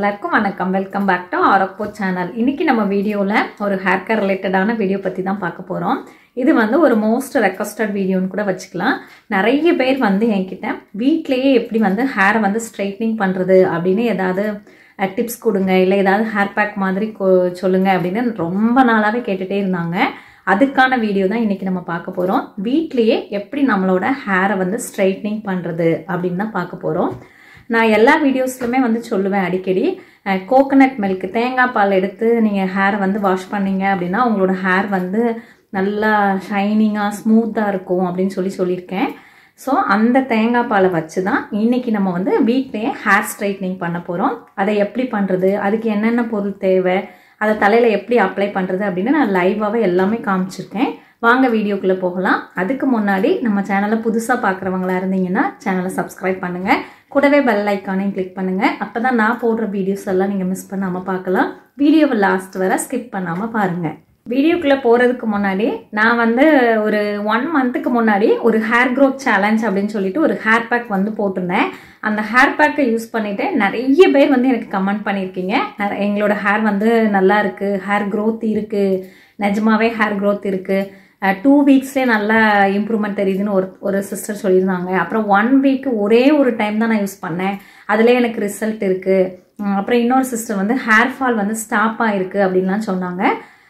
எல்லாருக்கும் வணக்கம். Welcome back to ஆரப்போ சேனல். இன்னைக்கு நம்ம வீடியோவில் ஒரு ஹேர் கேர் ரிலேட்டடான வீடியோ பற்றி தான் பார்க்க போகிறோம். இது வந்து ஒரு மோஸ்ட் ரெக்வஸ்டட் வீடியோன்னு கூட வச்சுக்கலாம். நிறைய பேர் வந்து என்கிட்ட வீட்லேயே எப்படி வந்து ஹேரை வந்து ஸ்ட்ரைட்னிங் பண்ணுறது அப்படின்னு ஏதாவது டிப்ஸ் கொடுங்க, இல்லை ஏதாவது ஹேர் பேக் மாதிரி சொல்லுங்க அப்படின்னு ரொம்ப நாளாகவே கேட்டுகிட்டே இருந்தாங்க. அதுக்கான வீடியோ தான் இன்றைக்கி நம்ம பார்க்க போகிறோம். வீட்லேயே எப்படி நம்மளோட ஹேரை வந்து ஸ்ட்ரைட்னிங் பண்ணுறது அப்படின்னு தான் பார்க்க போகிறோம். நான் எல்லா வீடியோஸ்லுமே வந்து சொல்லுவேன் அடிக்கடி, கோகனட் மில்க் தேங்காய் பால் எடுத்து நீங்கள் ஹேரை வந்து வாஷ் பண்ணீங்க அப்படின்னா உங்களோட ஹேர் வந்து நல்லா ஷைனிங்காக ஸ்மூத்தாக இருக்கும் அப்படின்னு சொல்லியிருக்கேன். ஸோ அந்த தேங்காய் பாலை வச்சு தான் இன்றைக்கி நம்ம வந்து வீட்லேயே ஹேர் ஸ்ட்ரைட்னிங் பண்ண போகிறோம். அதை எப்படி பண்ணுறது, அதுக்கு என்னென்ன பொருள் தேவை, அதை தலையில் எப்படி அப்ளை பண்ணுறது அப்படின்னு நான் லைவாகவே எல்லாமே காமிச்சிருக்கேன். வாங்க வீடியோக்குள்ளே போகலாம். அதுக்கு முன்னாடி நம்ம சேனலை புதுசாக பார்க்குறவங்களா இருந்தீங்கன்னா சேனலை சப்ஸ்கிரைப் பண்ணுங்கள், கூடவே பெல் ஐக்கானையும் கிளிக் பண்ணுங்கள். அப்போ தான் நான் போடுற வீடியோஸ் எல்லாம் நீங்கள் மிஸ் பண்ணாமல் பார்க்கலாம். வீடியோவை லாஸ்ட் வர ஸ்கிப் பண்ணாமல் பாருங்கள். வீடியோக்குள்ளே போகிறதுக்கு முன்னாடி நான் வந்து ஒரு 1 மந்த்துக்கு முன்னாடி ஒரு ஹேர் க்ரோத் சேலஞ்ச் அப்படின்னு சொல்லிட்டு ஒரு ஹேர் பேக் வந்து போட்டிருந்தேன். அந்த ஹேர் பேக்கை யூஸ் பண்ணிவிட்டு நிறைய பேர் வந்து எனக்கு கமெண்ட் பண்ணியிருக்கீங்க, எங்களோட ஹேர் வந்து நல்லா இருக்குது, ஹேர் க்ரோத் இருக்குது, நிஜமாவே ஹேர் க்ரோத் இருக்குது, 2 வீக்ஸ்லேயே நல்லா இம்ப்ரூவ்மெண்ட் தெரியுதுன்னு ஒரு சிஸ்டர் சொல்லியிருந்தாங்க. அப்புறம் 1 வீக் ஒரே ஒரு டைம் தான் நான் யூஸ் பண்ணேன், அதிலே எனக்கு ரிசல்ட் இருக்குது. அப்புறம் இன்னொரு சிஸ்டர் வந்து ஹேர் ஃபால் வந்து ஸ்டாப் ஆகிருக்கு அப்படின்லாம் சொன்னாங்க.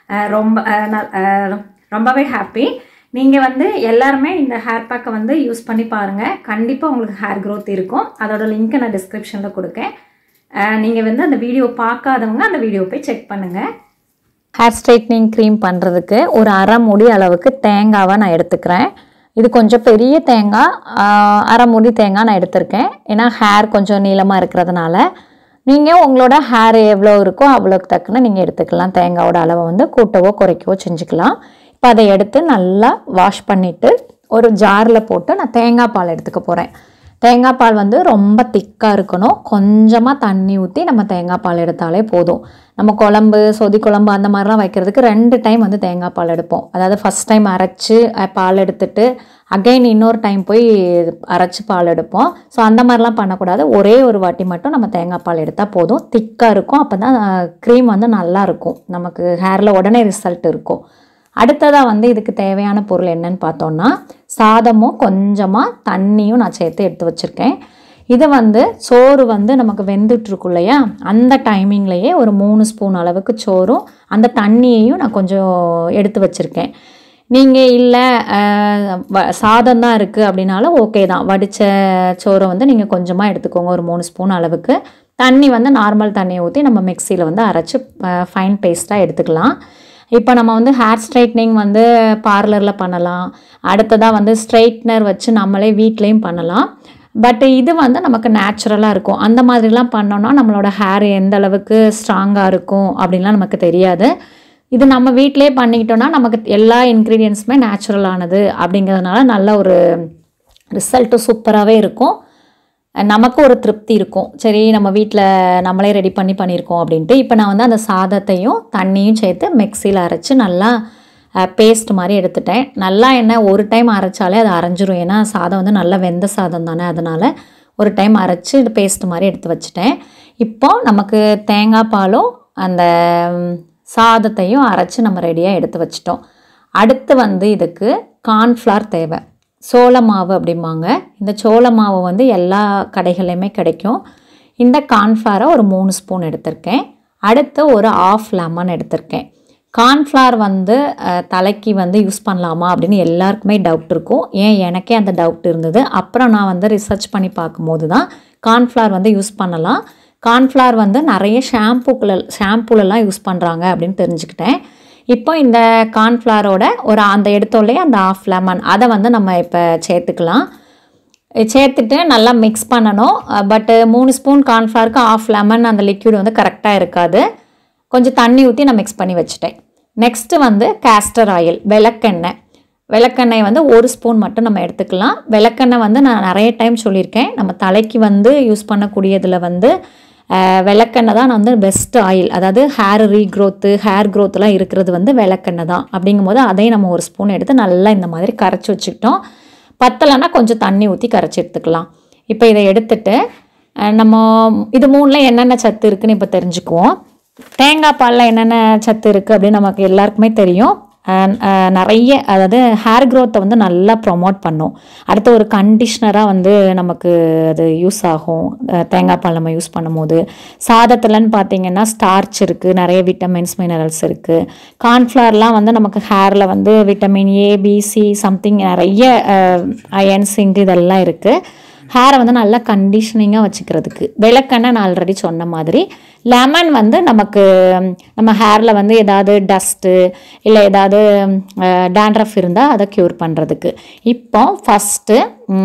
ரொம்பவே ஹாப்பி. நீங்கள் வந்து எல்லாருமே இந்த ஹேர் பேக்கை வந்து யூஸ் பண்ணி பாருங்கள். கண்டிப்பாக உங்களுக்கு ஹேர் க்ரோத் இருக்கும். அதோட லிங்க்கை நான் டிஸ்கிரிப்ஷனில் கொடுக்கேன். நீங்கள் வந்து அந்த வீடியோ பார்க்காதவங்க அந்த வீடியோ போய் செக் பண்ணுங்கள். ஹேர் ஸ்ட்ரைட்னிங் க்ரீம் பண்ணுறதுக்கு ஒரு அரை மூடி அளவுக்கு தேங்காவை நான் எடுத்துக்கிறேன். இது கொஞ்சம் பெரிய தேங்காய், அரை மூடி தேங்காய் நான் எடுத்திருக்கேன். ஏன்னா ஹேர் கொஞ்சம் நீளமாக இருக்கிறதுனால நீங்கள் உங்களோட ஹேர் எவ்வளோ இருக்கோ அவ்வளோக்கு தக்குன்னு நீங்கள் எடுத்துக்கலாம். தேங்காயோட அளவை வந்து கூட்டவோ குறைக்கவோ செஞ்சுக்கலாம். இப்போ அதை எடுத்து நல்லா வாஷ் பண்ணிவிட்டு ஒரு ஜாரில் போட்டு நான் தேங்காய் பால் எடுத்துக்க போகிறேன். தேங்காய் பால் வந்து ரொம்ப திக்காக இருக்கணும். கொஞ்சமாக தண்ணி ஊற்றி நம்ம தேங்காய் பால் எடுத்தாலே போதும். நம்ம குழம்பு, சொதி குழம்பு அந்த மாதிரிலாம் வைக்கிறதுக்கு 2 டைம் வந்து தேங்காய் பால் எடுப்போம். அதாவது ஃபஸ்ட் டைம் அரைச்சி பால் எடுத்துட்டு அகைன் இன்னொரு டைம் போய் அரைச்சி பால் எடுப்போம். ஸோ அந்த மாதிரிலாம் பண்ணக்கூடாது. ஒரே ஒரு வாட்டி மட்டும் நம்ம தேங்காய் பால் எடுத்தால் போதும். திக்காக இருக்கும். அப்போ தான் க்ரீம் வந்து நல்லாயிருக்கும், நமக்கு ஹேரில் உடனே ரிசல்ட் இருக்கும். அடுத்ததாக வந்து இதுக்கு தேவையான பொருள் என்னன்னு பார்த்தோன்னா, சாதமும் கொஞ்சமாக தண்ணியும் நான் சேர்த்து எடுத்து வச்சுருக்கேன். இதை வந்து சோறு வந்து நமக்கு வெந்துட்டுருக்கும் இல்லையா, அந்த டைமிங்லேயே ஒரு 3 ஸ்பூன் அளவுக்கு சோறும் அந்த தண்ணியையும் நான் கொஞ்சம் எடுத்து வச்சுருக்கேன். நீங்கள் இல்லை சாதம் தான் இருக்குது அப்படின்னாலும் ஓகே தான். வடித்த சோறை வந்து நீங்கள் கொஞ்சமாக எடுத்துக்கோங்க, ஒரு 3 ஸ்பூன் அளவுக்கு. தண்ணி வந்து நார்மல் தண்ணியை ஊற்றி நம்ம மிக்சியில் வந்து அரைச்சி ஃபைன் பேஸ்ட்டாக எடுத்துக்கலாம். இப்போ நம்ம வந்து ஹேர் ஸ்ட்ரைட்னிங் வந்து பார்லரில் பண்ணலாம். அடுத்ததாக வந்து ஸ்ட்ரைட்னர் வச்சு நம்மளே வீட்லேயும் பண்ணலாம். பட் இது வந்து நமக்கு நேச்சுரலாக இருக்கும். அந்த மாதிரிலாம் பண்ணோன்னா நம்மளோட ஹேர் எந்த அளவுக்கு ஸ்ட்ராங்காக இருக்கும் அப்படின்லாம் நமக்கு தெரியாது. இது நம்ம வீட்டிலே பண்ணிக்கிட்டோன்னா நமக்கு எல்லா இன்க்ரீடியன்ஸுமே நேச்சுரலானது அப்படிங்கிறதுனால நல்ல ஒரு ரிசல்ட்டும் சூப்பராகவே இருக்கும். நமக்கு ஒரு திருப்தி இருக்கும், சரி நம்ம வீட்டில் நம்மளே ரெடி பண்ணியிருக்கோம் அப்படின்ட்டு. இப்போ நான் வந்து அந்த சாதத்தையும் தண்ணியும் சேர்த்து மிக்சியில் அரைச்சி நல்லா பேஸ்ட் மாதிரி எடுத்துட்டேன். நல்லா என்ன ஒரு டைம் அரைச்சாலே அது அரைஞ்சிரும். ஏன்னா சாதம் வந்து நல்லா வெந்த சாதம் தானே, அதனால் ஒரு டைம் அரைச்சி இது பேஸ்ட் மாதிரி எடுத்து வச்சுட்டேன். இப்போ நமக்கு தேங்காய் பாலும் அந்த சாதத்தையும் அரைச்சி நம்ம ரெடியாக எடுத்து வச்சிட்டோம். அடுத்து வந்து இதுக்கு கார்ன்ஃப்ளவர் தேவை. சோள மாவு அப்படிம்பாங்க. இந்த சோள மாவு வந்து எல்லா கடைகள்லையுமே கிடைக்கும். இந்த கார்ன்ஃப்ளவரை ஒரு 3 ஸ்பூன் எடுத்திருக்கேன். அடுத்து ஒரு 1/2 லெமன் எடுத்திருக்கேன். கார்ன்ஃப்ளவர் வந்து தலைக்கு வந்து யூஸ் பண்ணலாமா அப்படின்னு எல்லாருக்குமே டவுட் இருக்கும். ஏன் எனக்கே அந்த டவுட் இருந்தது. அப்புறம் நான் வந்து ரிசர்ச் பண்ணி பார்க்கும்போது தான் கார்ன்ஃப்ளவர் வந்து யூஸ் பண்ணலாம். கார்ன்ஃப்ளவர் வந்து நிறைய ஷாம்பூலெலாம் யூஸ் பண்ணுறாங்க அப்படின்னு தெரிஞ்சுக்கிட்டேன். இப்போ இந்த கார்ன்ஃப்ளவரோட ஒரு அந்த எடுத்தோடலே அந்த 1/2 லெமன் அதை வந்து நம்ம இப்போ சேர்த்துக்கலாம். சேர்த்துட்டு நல்லா மிக்ஸ் பண்ணணும். பட்டு 3 ஸ்பூன் கார்ன்ஃப்ளவருக்கு 1/2 லெமன் அந்த லிக்விட் வந்து கரெக்டாக இருக்காது. கொஞ்சம் தண்ணி ஊற்றி நான் மிக்ஸ் பண்ணி வச்சுட்டேன். நெக்ஸ்ட்டு வந்து கேஸ்டர் ஆயில், விளக்கெண்ணெய் வந்து 1 ஸ்பூன் மட்டும் நம்ம எடுத்துக்கலாம். விளக்கெண்ணெய் வந்து நான் நிறைய டைம் சொல்லியிருக்கேன், நம்ம தலைக்கு வந்து யூஸ் பண்ணக்கூடியதில் வந்து விளக்கெண்ணெய் தான் வந்து பெஸ்ட் ஆயில். அதாவது ஹேர் க்ரோத்லாம் இருக்கிறது வந்து விளக்கெண்ணெய் தான். அப்படிங்கும்போது அதையும் நம்ம 1 ஸ்பூன் எடுத்து நல்லா இந்த மாதிரி கரைச்சி வச்சுக்கிட்டோம். பத்தலைன்னா கொஞ்சம் தண்ணி ஊற்றி கரைச்சி எடுத்துக்கலாம். இப்போ இதை எடுத்துட்டு நம்ம இது 3ல என்னென்ன சத்து இருக்குன்னு இப்போ தெரிஞ்சுக்குவோம். தேங்காய் பாலில் என்னென்ன சத்து இருக்குது அப்படின்னு நமக்கு எல்லாருக்குமே தெரியும். நிறைய, அதாவது ஹேர் க்ரோத்தை வந்து நல்லா ப்ரொமோட் பண்ணும். அடுத்து ஒரு கண்டிஷ்னராக வந்து நமக்கு அது யூஸ் ஆகும். தேங்காய் பால் நம்ம யூஸ் பண்ணும்போது சாதத்துலன்னு பார்த்தீங்கன்னா ஸ்டார்ச் இருக்குது, நிறைய விட்டமின்ஸ் மினரல்ஸ் இருக்குது. கார்ன்ஃப்ளவர்லாம் வந்து நமக்கு ஹேரில் வந்து vitamin A, B, C something நிறைய அயன், சிங்க் இதெல்லாம் இருக்குது. ஹேரை வந்து நல்லா கண்டிஷனிங்காக வச்சுக்கிறதுக்கு. விளக்கெண்ணெய் நான் ஆல்ரெடி சொன்ன மாதிரி. லெமன் வந்து நமக்கு நம்ம ஹேரில் வந்து ஏதாவது டஸ்ட்டு இல்லை ஏதாவது டேண்ட்ரஃப் இருந்தால் அதை க்யூர் பண்ணுறதுக்கு. இப்போ ஃபஸ்ட்டு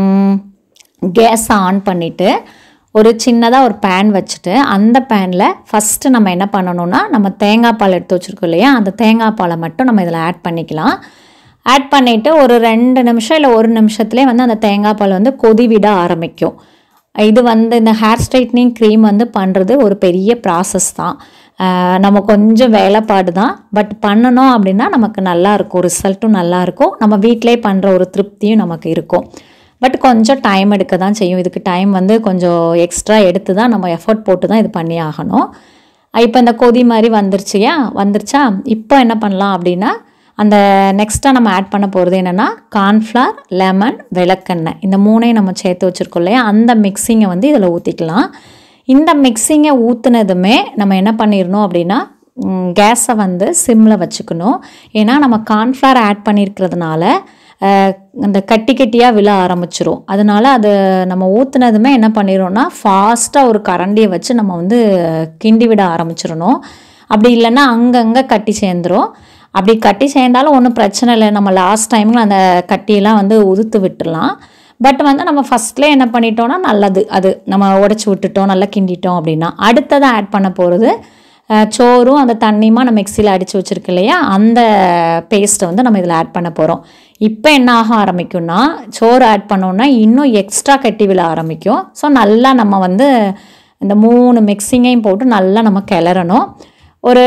கேஸை ஆன் பண்ணிவிட்டு ஒரு சின்னதாக ஒரு பேன் வச்சுட்டு அந்த பேனில் ஃபஸ்ட்டு நம்ம என்ன பண்ணணும்னா, நம்ம தேங்காய் பால் எடுத்து வச்சுருக்கோம் இல்லையா, அந்த தேங்காய் பாலை மட்டும் நம்ம இதில் ஆட் பண்ணிக்கலாம். ஆட் பண்ணிவிட்டு ஒரு 2 நிமிஷம் இல்லை 1 நிமிஷத்துலேயே வந்து அந்த தேங்காய் பால் வந்து கொதி விட ஆரம்பிக்கும். இது வந்து இந்த ஹேர் ஸ்ட்ரைட்னிங் க்ரீம் வந்து பண்ணுறது ஒரு பெரிய ப்ராசஸ் தான். நம்ம கொஞ்சம் வேலைப்பாடு தான், பட் பண்ணணும் அப்படின்னா நமக்கு நல்லாயிருக்கும், ரிசல்ட்டும் நல்லாயிருக்கும், நம்ம வீட்டிலே பண்ணுற ஒரு திருப்தியும் நமக்கு இருக்கும். பட் கொஞ்சம் டைம் எடுக்க தான் செய்யும். இதுக்கு டைம் வந்து கொஞ்சம் எக்ஸ்ட்ரா எடுத்து தான் நம்ம எஃபர்ட் போட்டு தான் இது பண்ணி ஆகணும். இப்போ இந்த கொதி மாதிரி வந்துருச்சா, இப்போ என்ன பண்ணலாம் அப்படின்னா, அந்த நெக்ஸ்ட்டாக நம்ம ஆட் பண்ண போகிறது என்னென்னா கார்ன்ஃப்ளவர், லெமன், விளக்கெண்ணெய் இந்த 3ஐயும் நம்ம சேர்த்து வச்சுருக்கோம் இல்லையா, அந்த மிக்சிங்கை வந்து இதில் ஊற்றிக்கலாம். இந்த மிக்சிங்கை ஊற்றுனதுமே நம்ம என்ன பண்ணிடணும் அப்படின்னா, கேஸை வந்து சிம்மில் வச்சுக்கணும். ஏன்னா நம்ம கார்ன்ஃப்ளவர் ஆட் பண்ணியிருக்கிறதுனால அந்த கட்டி கட்டியாக விழ ஆரம்பிச்சிரும். அதனால அது நம்ம ஊற்றுனதுமே என்ன பண்ணிடுறோம்னா, ஃபாஸ்ட்டாக ஒரு கரண்டியை வச்சு நம்ம வந்து கிண்டி விட ஆரம்பிச்சிடணும். அப்படி இல்லைன்னா அங்கங்கே கட்டி சேர்ந்துடும். அப்படி கட்டி சேர்ந்தாலும் ஒன்றும் பிரச்சனை இல்லை, நம்ம லாஸ்ட் டைமில் அந்த கட்டியெல்லாம் வந்து உதுத்து விட்டுடலாம். பட் வந்து நம்ம ஃபஸ்ட்லேயே என்ன பண்ணிட்டோம்னா நல்லது, அது நம்ம உடச்சி விட்டுட்டோம், நல்லா கிண்டிட்டோம் அப்படின்னா. அடுத்ததாக ஆட் பண்ண போகிறது சோறும் அந்த தண்ணியுமா நம்ம மிக்சியில் அடித்து வச்சுருக்கு இல்லையா, அந்த பேஸ்ட்டை வந்து நம்ம இதில் ஆட் பண்ண போகிறோம். இப்போ என்ன ஆக ஆரம்பிக்கும்னா, சோறு ஆட் பண்ணோன்னா இன்னும் எக்ஸ்ட்ரா கட்டி விழ ஆரம்பிக்கும். ஸோ நல்லா நம்ம வந்து இந்த 3 மிக்சிங்கையும் போட்டு நல்லா நம்ம கிளறணும். ஒரு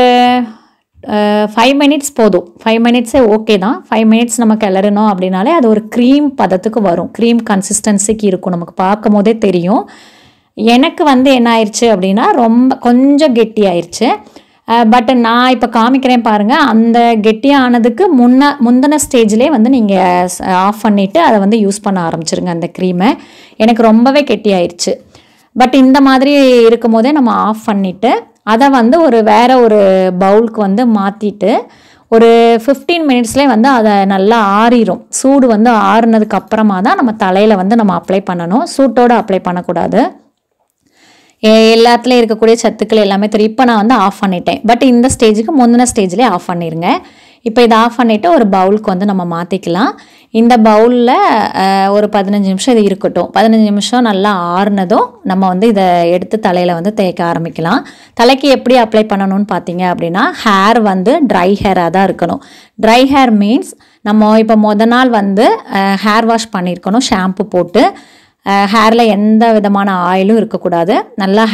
5 மினிட்ஸ் போதும். 5 மினிட்ஸே ஓகே தான். 5 மினிட்ஸ் நம்ம கிளறணும் அப்படின்னாலே அது ஒரு க்ரீம் பதத்துக்கு வரும், க்ரீம் கன்சிஸ்டன்சிக்கு இருக்கும். நமக்கு பார்க்கும் போதே தெரியும். எனக்கு வந்து என்ன ஆயிடுச்சு அப்படின்னா, ரொம்ப கொஞ்சம் கெட்டி ஆயிடுச்சு. பட் நான் இப்போ காமிக்கிறேன் பாருங்கள். அந்த கெட்டியானதுக்கு முந்தின ஸ்டேஜ்லேயே வந்து நீங்கள் ஆஃப் பண்ணிவிட்டு அதை வந்து யூஸ் பண்ண ஆரம்பிச்சிருங்க அந்த க்ரீமை. எனக்கு ரொம்பவே கெட்டி ஆயிடுச்சு. பட் இந்த மாதிரி இருக்கும் போதே நம்ம ஆஃப் பண்ணிவிட்டு அதை வந்து வேறு ஒரு பவுலுக்கு வந்து மாற்றிட்டு ஒரு 15 மினிட்ஸ்லேயே வந்து அதை நல்லா ஆறிடும். சூடு வந்து ஆறுனதுக்கு அப்புறமா தான் நம்ம தலையில் வந்து நம்ம அப்ளை பண்ணணும். சூட்டோடு அப்ளை பண்ணக்கூடாது. எல்லாத்துலேயும் இருக்கக்கூடிய சத்துக்கள் எல்லாமே தெரியும். இப்போ நான் வந்து ஆஃப் பண்ணிட்டேன். பட் இந்த ஸ்டேஜுக்கு முந்தின ஸ்டேஜ்லேயே ஆஃப் பண்ணிடுங்க. இப்போ இதை ஆஃப் பண்ணிவிட்டு ஒரு பவுலுக்கு வந்து நம்ம மாற்றிக்கலாம். இந்த பவுலில் ஒரு 15 நிமிஷம் இது இருக்கட்டும். 15 நிமிஷம் நல்லா ஆறுனதும் நம்ம வந்து இதை எடுத்து தலையில் வந்து தேய்க்க ஆரம்பிக்கலாம். தலைக்கு எப்படி அப்ளை பண்ணணும்னு பார்த்தீங்க அப்படின்னா, ஹேர் வந்து ட்ரை ஹேராக தான் இருக்கணும். ட்ரை ஹேர் மீன்ஸ் நம்ம இப்போ நாள் வந்து ஹேர் வாஷ் பண்ணியிருக்கணும் ஷாம்பு போட்டு. ஹேரில் எந்த விதமான ஆயிலும் இருக்கக்கூடாது. நல்லா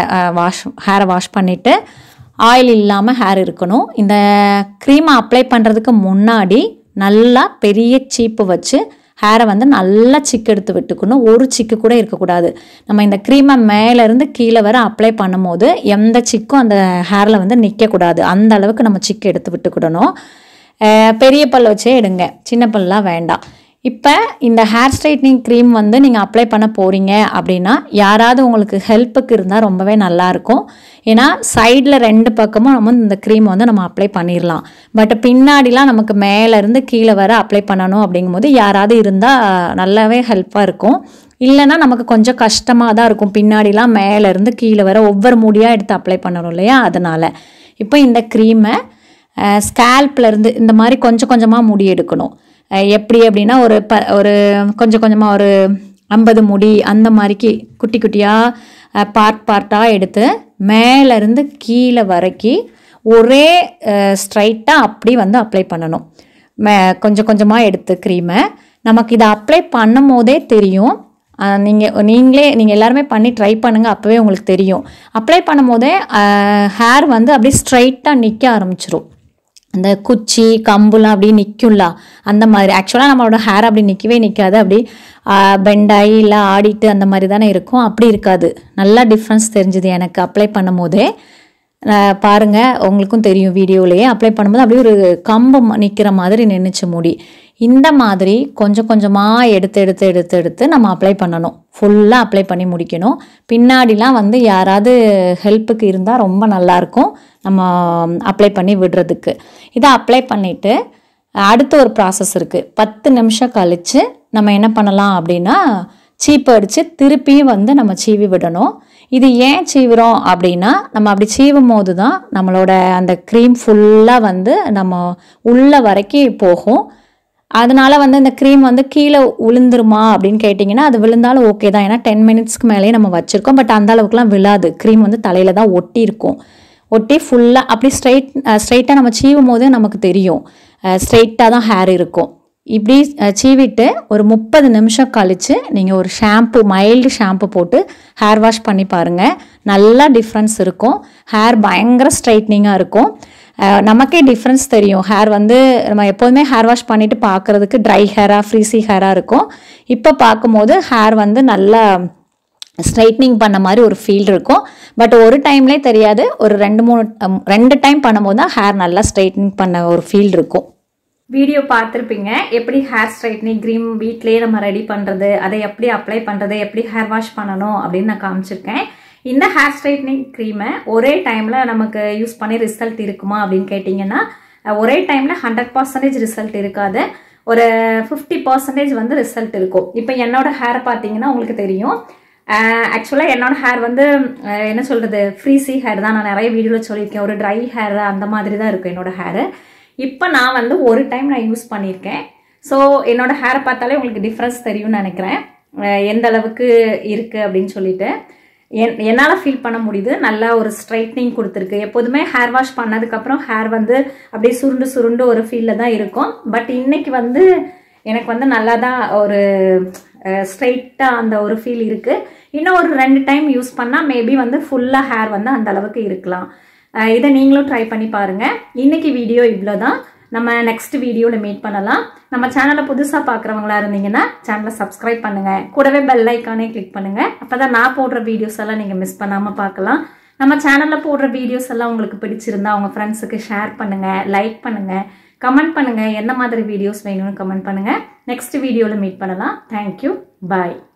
ஹேரை வாஷ் பண்ணிவிட்டு ஆயில் இல்லாமல் ஹேர் இருக்கணும். இந்த க்ரீமை அப்ளை பண்ணுறதுக்கு முன்னாடி நல்லா பெரிய சீப்பு வச்சு ஹேரை வந்து நல்லா சிக்கு எடுத்து விட்டுக்கணும். ஒரு சிக்கு கூட இருக்கக்கூடாது. நம்ம இந்த க்ரீமை மேலேருந்து கீழே வர அப்ளை பண்ணும் போது எந்த சிக்கும் அந்த ஹேரில் வந்து நிற்கக்கூடாது. அந்த அளவுக்கு நம்ம சிக்கு எடுத்து விட்டுக்கிடணும். பெரிய பல் வச்சே எடுங்க, சின்ன பல்லாம் வேண்டாம். இப்போ இந்த ஹேர் ஸ்ட்ரைட்னிங் க்ரீம் வந்து நீங்கள் அப்ளை பண்ண போகிறீங்க அப்படின்னா, யாராவது உங்களுக்கு ஹெல்ப்புக்கு இருந்தால் ரொம்பவே நல்லாயிருக்கும். ஏன்னா சைடில் 2 பக்கமும் நம்ம இந்த க்ரீம் வந்து நம்ம அப்ளை பண்ணிடலாம். பட் பின்னாடிலாம் நமக்கு மேலேருந்து கீழே வர அப்ளை பண்ணணும் அப்படிங்கும்போது யாராவது இருந்தால் நல்லாவே ஹெல்ப்பாக இருக்கும். இல்லைன்னா நமக்கு கொஞ்சம் கஷ்டமாக தான் இருக்கும். பின்னாடிலாம் மேலேருந்து கீழே வர ஒவ்வொரு முடியாக எடுத்து அப்ளை பண்ணணும் இல்லையா, அதனால். இப்போ இந்த க்ரீமை ஸ்கேல்ப்லேருந்து இந்த மாதிரி கொஞ்சம் கொஞ்சமாக முடி எடுக்கணும். எப்படி அப்படின்னா ஒரு கொஞ்சம் கொஞ்சமாக ஒரு 50 முடி அந்த மாதிரிக்கு குட்டி குட்டியாக பார்ட்டாக எடுத்து மேலேருந்து கீழே வரைக்கும் ஒரே ஸ்ட்ரைட்டாக அப்படி வந்து அப்ளை பண்ணணும். கொஞ்சம் கொஞ்சமாக எடுத்து க்ரீமை நமக்கு இதை அப்ளை பண்ணும் போதே தெரியும். நீங்கள் எல்லாருமே பண்ணி ட்ரை பண்ணுங்கள், அப்போவே உங்களுக்கு தெரியும். அப்ளை பண்ணும் போதே ஹேர் வந்து அப்படியே ஸ்ட்ரைட்டாக நிற்க ஆரம்பிச்சிரும். அந்த குச்சி கம்புலாம் அப்படி நிற்கும்ல அந்த மாதிரி. ஆக்சுவலாக நம்மளோட ஹேர் அப்படி நிற்கவே நிற்காது, அப்படி பெண்டாகி இல்லை ஆடிட்டு அந்த மாதிரி தானே இருக்கும். அப்படி இருக்காது. நல்லா டிஃப்ரென்ஸ் தெரிஞ்சுது எனக்கு அப்ளை பண்ணும் போதே. பாருங்கள், உங்களுக்கும் தெரியும் வீடியோலேயே. அப்ளை பண்ணும்போது அப்படியே ஒரு கம்பு நிற்கிற மாதிரி நின்றுச்சு முடி. இந்த மாதிரி கொஞ்சம் கொஞ்சமாக எடுத்து நம்ம அப்ளை பண்ணணும். ஃபுல்லாக அப்ளை பண்ணி முடிக்கணும். பின்னாடிலாம் வந்து யாராவது ஹெல்ப்புக்கு இருந்தால் ரொம்ப நல்லாயிருக்கும் நம்ம அப்ளை பண்ணி விடுறதுக்கு. இதை அப்ளை பண்ணிவிட்டு அடுத்த ஒரு ப்ராசஸ் இருக்குது. 10 நிமிஷம் கழித்து நம்ம என்ன பண்ணலாம் அப்படின்னா சீப்பு அடித்து திருப்பியும் வந்து நம்ம சீவி விடணும். இது ஏன் சீவுறோம் அப்படின்னா, நம்ம அப்படி சீவும் போது தான் நம்மளோட அந்த க்ரீம் ஃபுல்லாக வந்து நம்ம உள்ள வரைக்கும் போகும். அதனால வந்து இந்த க்ரீம் வந்து கீழே விழுந்துருமா அப்படின்னு கேட்டிங்கன்னா, அது விழுந்தாலும் ஓகே தான். ஏன்னா 10 மினிட்ஸ்க்கு மேலேயே நம்ம வச்சுருக்கோம். பட் அந்த அளவுக்குலாம் விழாது. க்ரீம் வந்து தலையில் தான் ஒட்டி இருக்கும். ஒட்டி ஃபுல்லாக அப்படி ஸ்ட்ரைட்டாக நம்ம சீவும் போது நமக்கு தெரியும் ஸ்ட்ரைட்டாக தான் ஹேர் இருக்கும். இப்படி சீவிட்டு ஒரு 30 நிமிஷம் கழித்து நீங்கள் ஒரு மைல்டு ஷாம்பு போட்டு ஹேர் வாஷ் பண்ணி பாருங்கள். நல்லா டிஃப்ரென்ஸ் இருக்கும். ஹேர் பயங்கர ஸ்ட்ரைட்னிங்காக இருக்கும். நமக்கே டிஃப்ரென்ஸ் தெரியும். ஹேர் வந்து நம்ம எப்போதுமே ஹேர் வாஷ் பண்ணிவிட்டு பார்க்குறதுக்கு ட்ரை ஹேராக ஃப்ரீசி ஹேராக இருக்கும். இப்போ பார்க்கும்போது ஹேர் வந்து நல்லா ஸ்ட்ரைட்னிங் பண்ண மாதிரி ஒரு ஃபீல் இருக்கும். பட் ஒரு டைம்லேயே தெரியாது. ஒரு 2 டைம் பண்ணும்போது தான் ஹேர் நல்லா ஸ்ட்ரைட்னிங் பண்ண ஒரு ஃபீல் இருக்கும். வீடியோ பார்த்துருப்பீங்க. எப்படி ஹேர் ஸ்ட்ரைட்னிங் க்ரீம் வீட்டிலேயே நம்ம ரெடி பண்ணுறது, அதை எப்படி அப்ளை பண்ணுறது, எப்படி ஹேர் வாஷ் பண்ணணும் அப்படின்னு நான் காமிச்சிருக்கேன். இந்த ஹேர் ஸ்ட்ரைட்னிங் க்ரீமை ஒரே டைமில் நமக்கு யூஸ் பண்ணி ரிசல்ட் இருக்குமா அப்படின்னு கேட்டிங்கன்னா, ஒரே டைமில் 100% ரிசல்ட் இருக்காது. ஒரு 50% வந்து ரிசல்ட் இருக்கும். இப்போ என்னோட ஹேரை பார்த்தீங்கன்னா உங்களுக்கு தெரியும். ஆக்சுவலாக என்னோட ஹேர் வந்து என்ன சொல்கிறது, ஃப்ரீசி ஹேர் தான். நான் நிறைய வீடியோவில் சொல்லியிருக்கேன். ஒரு ட்ரை ஹேர் அந்த மாதிரி தான் இருக்கும் என்னோட ஹேரு. இப்போ நான் வந்து ஒரு டைம் நான் யூஸ் பண்ணியிருக்கேன். ஸோ என்னோட ஹேரை பார்த்தாலே உங்களுக்கு டிஃப்ரென்ஸ் தெரியும்னு நினைக்கிறேன், எந்த அளவுக்கு இருக்குது அப்படின்னு சொல்லிட்டு. என்னால் ஃபீல் பண்ண முடியுது. நல்லா ஒரு ஸ்ட்ரைட்னிங் கொடுத்துருக்கு. எப்போதுமே ஹேர் வாஷ் பண்ணதுக்கப்புறம் ஹேர் வந்து அப்படியே சுருண்டு ஒரு ஃபீலில் தான் இருக்கும். பட் இன்னைக்கு வந்து எனக்கு வந்து நல்லா தான் ஒரு ஸ்ட்ரைட்டாக அந்த ஒரு ஃபீல் இருக்குது. இன்னும் ஒரு 2 டைம் யூஸ் பண்ணால் மேபி வந்து ஃபுல்லாக ஹேர் வந்து அந்த அளவுக்கு இருக்கலாம். இதை நீங்களும் ட்ரை பண்ணி பாருங்கள். இன்றைக்கி வீடியோ இவ்வளோ தான். நம்ம நெக்ஸ்ட் வீடியோவில் மீட் பண்ணலாம். நம்ம சேனலை புதுசாக பார்க்குறவங்களா இருந்தீங்கன்னா சேனலை சப்ஸ்கிரைப் பண்ணுங்கள். கூடவே பெல் ஐக்கானே கிளிக் பண்ணுங்கள். அப்போ தான் நான் போடுற வீடியோஸ் எல்லாம் நீங்கள் மிஸ் பண்ணாமல் பார்க்கலாம். நம்ம சேனலில் போடுற வீடியோஸ் எல்லாம் உங்களுக்கு பிடிச்சிருந்தா உங்கள் ஃப்ரெண்ட்ஸுக்கு ஷேர் பண்ணுங்கள், லைக் பண்ணுங்கள், கமெண்ட் பண்ணுங்கள். என்ன மாதிரி வீடியோஸ் வேணும்னு கமெண்ட் பண்ணுங்கள். நெக்ஸ்ட் வீடியோவில் மீட் பண்ணலாம். தேங்க்யூ. பாய்.